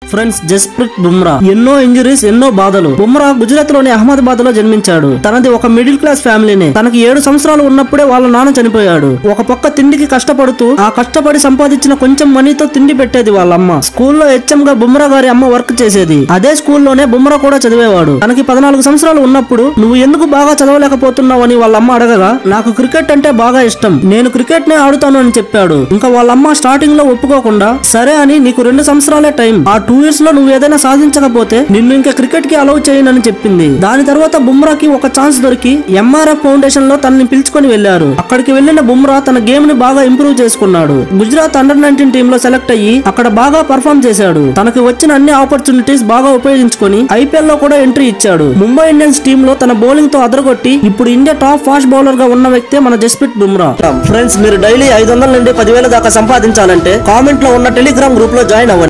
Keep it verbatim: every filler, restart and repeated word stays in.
Friends, Jasprit Bumrah ఎన్నో injuries, ఎన్నో బాధలు. బుమ్రా గుజరాత్ లోని అహ్మదాబాద్ లో జన్మించాడు. తనది ఒక మిడిల్ క్లాస్ ఫ్యామిలీనే. తనకి ఏడు సంవత్సరాలు ఉన్నప్పుడే వాళ్ళ నాన్న చనిపోయాడు. ఒక పక్క తిండికి కష్టపడుతూ ఆ కష్టపడి సంపాదించిన కొంచెం మనీతో తిండి పెట్టేది వాళ్ళ అమ్మ. స్కూల్లో హెచ్ఎం గా బుమ్రా గారి అమ్మ వర్క్ చేసేది. అదే స్కూల్లోనే బుమ్రా కూడా చదివేవాడు. తనకి పద్నాలుగు సంవత్సరాలు ఉన్నప్పుడు నువ్వు ఎందుకు బాగా చదవలేకపోతున్నావు అని వాళ్ళ అమ్మ అడగగా, నాకు క్రికెట్ అంటే బాగా ఇష్టం, నేను క్రికెట్ నే ఆడుతాను అని చెప్పాడు. ఇంకా వాళ్ళ అమ్మ స్టార్టింగ్ లో ఒప్పుకోకుండా, సరే అని నీకు రెండు సంవత్సరాలే టైం, ఆ టూ ఇయర్స్ లో నువ్వు ఏదైనా సాధించకపోతే నిన్ను ఇంకా క్రికెట్ కి అలౌ చేయనని చెప్పింది. దాని తర్వాత బుమ్రాకి ఒక ఛాన్స్ దొరికి ఎంఆర్ఎఫ్ ఫౌండేషన్ లో తనని పిలుచుకొని వెళ్లారు. అక్కడికి వెళ్లిన బుమ్రా తన గేమ్ ని బాగా ఇంప్రూవ్ చేసుకున్నాడు. గుజరాత్ అండర్ నైన్టీన్ టీమ్ లో సెలెక్ట్ అయ్యి అక్కడ బాగా పర్ఫార్మ్ చేశాడు. తనకి వచ్చిన అన్ని ఆపర్చునిటీస్ బాగా ఉపయోగించుకొని ఐపీఎల్ లో కూడా ఎంట్రీ ఇచ్చాడు. ముంబై ఇండియన్స్ టీమ్ లో తన బౌలింగ్ తో అదరగొట్టి ఇప్పుడు ఇండియా టాప్ ఫాస్ట్ బౌలర్ గా ఉన్న వ్యక్తే మన జస్ప్రీత్ బుమ్రా. ఫ్రెండ్స్, మీరు డైలీ ఐదు వందల నుండి పదివేల దాకా సంపాదించాలంటే కామెంట్ లో ఉన్న టెలిగ్రామ్ గ్రూప్ లో జాయిన్ అవ్వండి.